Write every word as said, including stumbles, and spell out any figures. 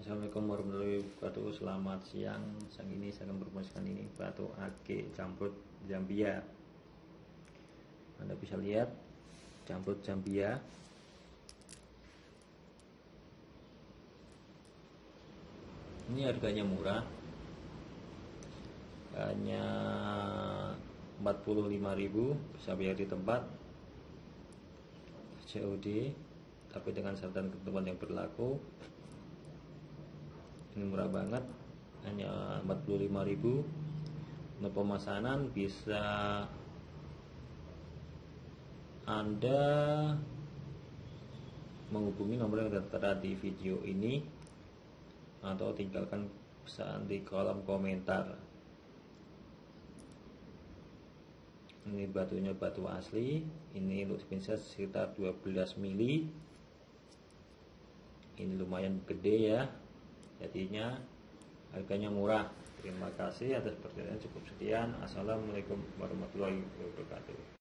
Assalamualaikum warahmatullahi wabarakatuh. Selamat siang. Siang ini saya akan mempromosikan ini batu ake jamrut Zambia. Anda bisa lihat jamrut Zambia. Ini harganya murah, hanya empat puluh lima ribu, bisa bayar di tempat C O D, tapi dengan syarat dan ketentuan yang berlaku. Ini murah banget, hanya empat puluh lima ribu. Untuk pemesanan bisa Anda menghubungi nomor yang tertera di video ini atau tinggalkan pesan di kolom komentar. Ini batunya batu asli, ini untuk spinset sekitar dua belas mili. Ini lumayan gede ya, jadinya harganya murah. Terima kasih atas perhatiannya, cukup sekian. Assalamualaikum warahmatullahi wabarakatuh.